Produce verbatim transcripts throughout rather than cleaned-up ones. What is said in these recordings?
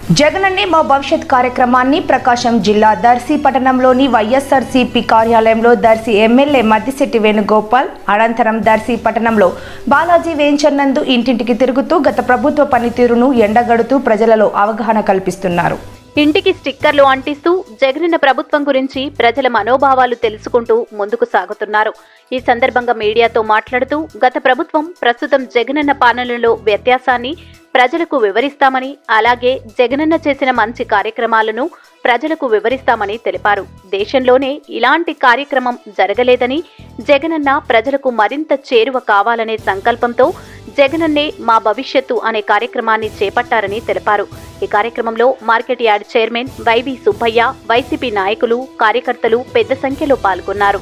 జగనన్నే మా భవిష్యత్ కార్యక్రమాన్ని ప్రకాశం జిల్లా దర్శి పట్టణంలోని వైఎస్ఆర్సీపీ కార్యాలయంలో దర్శి ఎమ్మెల్యే మద్దిశెట్టి వేణుగోపాల్ అనంతరం దర్శి పట్టణంలో బాలాజీ వేంచర్ ఇంటింటికి తిరుగుతూ గత ప్రభుత్వ పనితీరును ఎండగడుతూ ప్రజలలో అవగాహన కల్పిస్తున్నారు. ఇంటికి స్టిక్కర్లు అంటిస్తూ జగనన్న ప్రభుత్వం గురించి ప్రజల మనోభావాలు తెలుసుకుంటూ ముందుకు సాగుతున్నారు. ఈ సందర్భంగా మీడియాతో మాట్లాడుతూ గత ప్రభుత్వం ప్రస్తుతం జగనన్న పాలనలో వ్యత్యాసాన్ని ప్రజలకు వివరిస్తామని, అలాగే జగనన్న చేసిన మంచి కార్యక్రమాలను ప్రజలకు వివరిస్తామని తెలిపారు. దేశంలోనే ఇలాంటి కార్యక్రమం జరగలేదని, జగనన్న ప్రజలకు మరింత చేరువ కావాలనే సంకల్పంతో జగనన్నే మా భవిష్యత్తు అనే కార్యక్రమాన్ని చేపట్టారని తెలిపారు. ఈ కార్యక్రమంలో market yard chairman Y V Subbaiah, YCP నాయకులు, కార్యకర్తలు పెద్ద సంఖ్యలో పాల్గొన్నారు.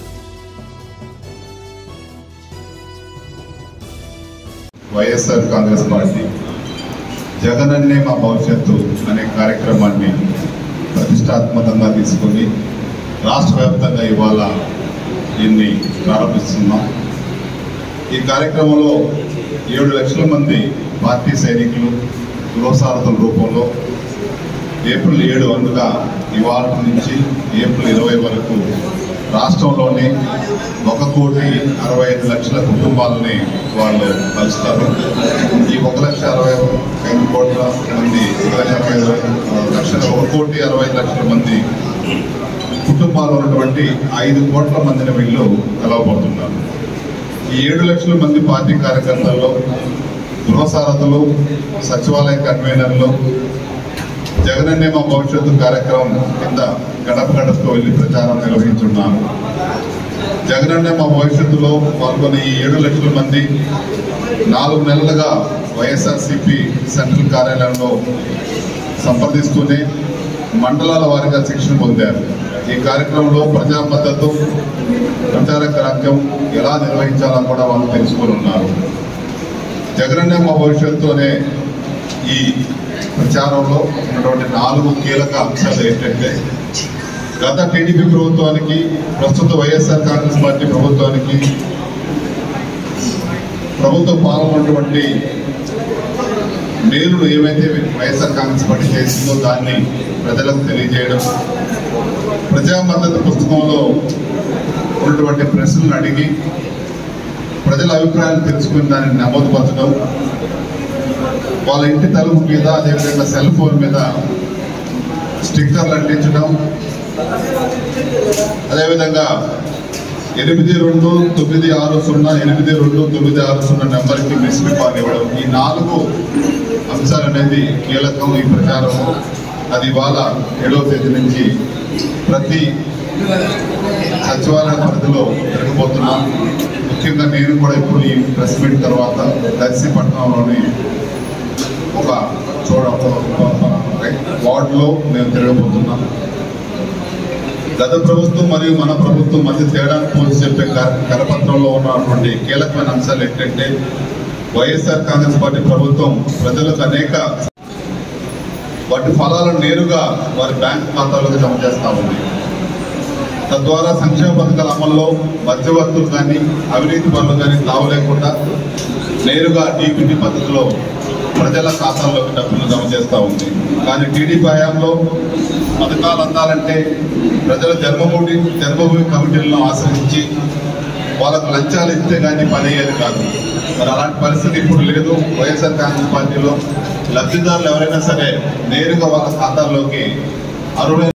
వైఎస్ఆర్ కాంగ్రెస్ పార్టీ జగనన్నే మా భవిష్యత్తు అనే కార్యక్రమాన్ని ప్రతిష్టాత్మకంగా తీసుకొని రాష్ట్ర వ్యాప్తంగా ఇవాళ దీన్ని ప్రారంభిస్తున్నాం. ఈ కార్యక్రమంలో ఏడు లక్షల మంది పార్టీ సైనికులు గృహసారథుల రూపంలో ఏప్రిల్ ఏడు అందుగా ఇవాళ నుంచి ఏప్రిల్ ఇరవై వరకు రాష్ట్రంలోని ఒక కోటి అరవై ఐదు లక్షల కుటుంబాలని వాళ్ళు కలుస్తారు. ఈ ఒక లక్ష అరవై ఐదు కోట్ల మంది లక్షల ఒక కోటి అరవై ఐదు లక్షల మంది కుటుంబాలు ఉన్నటువంటి ఐదు కోట్ల మందిని వీళ్ళు కలవబోతున్నారు. ఈ ఏడు లక్షల మంది పార్టీ కార్యకర్తల్లో గృహసారథులు, సచివాలయ కన్వీనర్లు జగనన్నే మా భవిష్యత్తు కార్యక్రమం కింద గడప గడపకు వెళ్లి ప్రచారం నిర్వహించున్నాము. జగనన్నే మా భవిష్యత్తులో పాల్గొన్న ఈ ఏడు లక్షల మంది నాలుగు నెలలుగా వైఎస్ఆర్సీపీ సెంట్రల్ కార్యాలయంలో సంప్రదిస్తూనే మండలాల వారీగా శిక్షణ పొందారు. ఈ కార్యక్రమంలో ప్రజా మద్దతు, ప్రచార కార్యక్రమం ఎలా నిర్వహించాలో కూడా వాళ్ళు తెలుసుకొని ఉన్నారు. జగనన్నే మా భవిష్యత్తు అనే ఈ ప్రచారంలో ఉన్నటువంటి నాలుగు కీలక అంశాలు ఏంటంటే, గత టీడీపీ ప్రభుత్వానికి ప్రస్తుత వైఎస్ఆర్ కాంగ్రెస్ పార్టీ ప్రభుత్వానికి ప్రభుత్వ పాలన ఉన్నటువంటి మేలును ఏమైతే వైఎస్ఆర్ కాంగ్రెస్ పార్టీ చేసిందో దాన్ని ప్రజలకు తెలియజేయడం, ప్రజా మద్దతు పుస్తకంలో ఉన్నటువంటి ప్రశ్నలను అడిగి ప్రజల అభిప్రాయాలు తెలుసుకుని దాన్ని నమోదుపరచడం, వాళ్ళ ఇంటి తలుపు మీద అదేవిధంగా సెల్ ఫోన్ మీద స్టిక్కర్లు అంటించడం, అదేవిధంగా ఎనిమిది రెండు తొమ్మిది ఆరు సున్నా ఎనిమిది రెండు తొమ్మిది ఆరు సున్నా నెంబర్కి మిస్డ్ కాల్ ఇవ్వడం, ఈ నాలుగు అంశాలు అనేది కీలకం ఈ ప్రచారం. అది ఇవాళ ఏడవ తేదీ నుంచి ప్రతి సచివాలయ పరిధిలో తిరగబోతున్నాం. ముఖ్యంగా నేను కూడా ఇప్పుడు ఈ ప్రెస్ మీట్ తర్వాత దర్శి పట్టణంలోని ఒక చూడ వార్డులో మేము తిరగబోతున్నాం. గత ప్రభుత్వం మరియు మన ప్రభుత్వం మధ్య తేడాను పోల్చి చెప్పే కరపత్రంలో ఉన్నటువంటి కీలకమైన అంశాలు ఏంటంటే, వైఎస్ఆర్ కాంగ్రెస్ పార్టీ ప్రభుత్వం ప్రజలకు అనేక వాటి ఫలాలను నేరుగా వారి బ్యాంక్ ఖాతాలకు జమ చేస్తా ఉంది. తద్వారా సంక్షేమ పథకాల అమల్లో మధ్యవర్తులు కానీ అవినీతి పనులు కానీ తావు లేకుండా నేరుగా డీపీటీ పద్ధతిలో ప్రజల ఖాతాల్లోకి డబ్బులు జమ చేస్తూ ఉంది. కానీ టీడీపీ హయాంలో పథకాలు అందాలంటే ప్రజల జన్మభూమి జన్మభూమి కమిటీలను ఆశ్రయించి వాళ్ళకు లంచాలు ఇస్తే కానీ పని అయ్యేది కాదు. మరి అలాంటి పరిస్థితి ఇప్పుడు లేదు. వైఎస్ఆర్ కాంగ్రెస్ పార్టీలో లబ్ధిదారులు ఎవరైనా సరే నేరుగా వాళ్ళ ఖాతాల్లోకి అర్హులైన